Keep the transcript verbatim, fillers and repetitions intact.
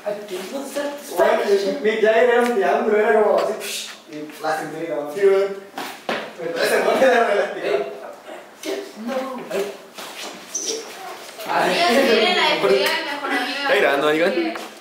no sé. Bueno, Mick Jagger era un diablo, pero era como así. Y la cinturita, ¿no? Sí, güey. Entonces se pone de relativo. No. Ellos tienen la despedida del mejor amigo. ¿Está grabando, maricón?